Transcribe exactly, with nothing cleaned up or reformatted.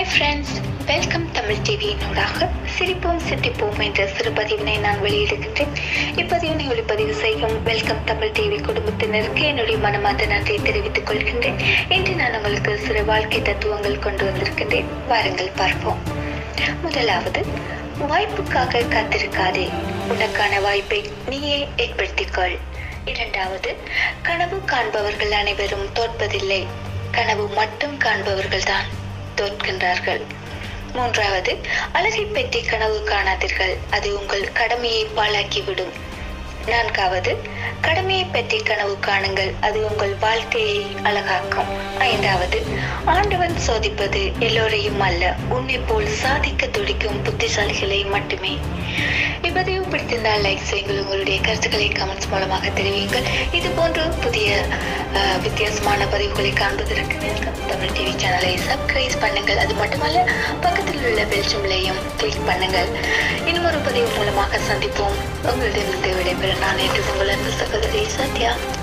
Hi friends, welcome Tamil டிவியினூடாக சிரிப்போம் சித்திப்போம் என்ற சிறு பதிவினை நான் வெளியிடுகின்றேன். இப்பதிவினை ஒளிப்பதிவு செய்யும் வெல்கம் தமிழ் டிவி குடும்பத்தினருக்கு என்னுடைய மனமார்ந்த நன்றியை தெரிவித்துக் கொள்கின்றேன். இன்று நான் உங்களுக்கு சிறு வாழ்க்கை தத்துவங்கள் கொண்டு வந்திருக்கின்றேன். வாருங்கள் பார்ப்போம். முதலாவது, வாய்ப்புக்காக காத்திருக்காதே, உனக்கான வாய்ப்பை நீயே ஏற்படுத்திக்கொள். இரண்டாவது, கனவு காண்பவர்கள் அனைவரும் தோற்பதில்லை, கனவு மட்டும் காண்பவர்கள் தான் தோற்கின்றார்கள். மூன்றாவது, அழகை பற்றி கனவு காணாதீர்கள், அது உங்கள் கடமையை பாழாக்கிவிடும். நான்காவது, கடமையை பற்றி கனவு காணுங்கள், அது உங்கள் வாழ்க்கையை அழகாக்கும். ஐந்தாவது, ஆண்டவன் சோதிப்பது எல்லோரையும் அல்ல, உன்னை போல் சாதிக்க துடிக்கும் புத்திசாலிகளை மட்டுமே. இப்பதிவு பிடித்திருந்தால் லைக் செய்யுங்கள், உங்களுடைய கருத்துக்களை கமெண்ட்ஸ் மூலமாக தெரிவியுங்கள். இது போன்ற புதிய வித்தியாசமான பதிவுகளை காண்பதற்கு வெல்கம் தமிழ் டிவி சேனலை சப்ஸ்கிரைப் பண்ணுங்கள். அது மட்டுமல்ல, பக்கத்தில் உள்ள பெல் சிம்பலையும் கிளிக் பண்ணுங்கள். இன்னும் ஒரு பதிவு மூலமாக சந்திப்போம். உங்களிடமிருந்து விடைபெற நான் என்று உங்கள் அன்பு சகோதரி சத்யா.